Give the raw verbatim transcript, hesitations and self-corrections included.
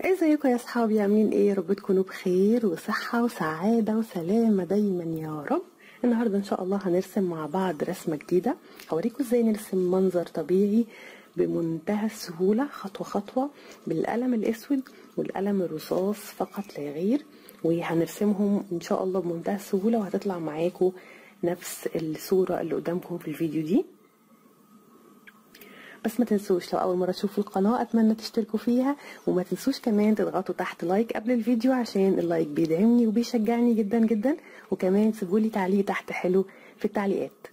ازيكم يا اصحابي؟ عاملين ايه؟ يا رب تكونوا بخير وصحة وسعادة وسلامة دايما يا رب. النهاردة ان شاء الله هنرسم مع بعض رسمة جديدة، هوريكم ازاي نرسم منظر طبيعي بمنتهى السهولة خطوة خطوة بالقلم الاسود والقلم الرصاص فقط لا غير، وهنرسمهم ان شاء الله بمنتهى السهولة وهتطلع معاكم نفس الصورة اللي قدامكم في الفيديو دي. بس ما تنسوش لو اول مره تشوفوا القناه اتمنى تشتركوا فيها، وما تنسوش كمان تضغطوا تحت لايك قبل الفيديو عشان اللايك بيدعمني وبيشجعني جدا جدا، وكمان سيبولي تعليق تحت حلو في التعليقات.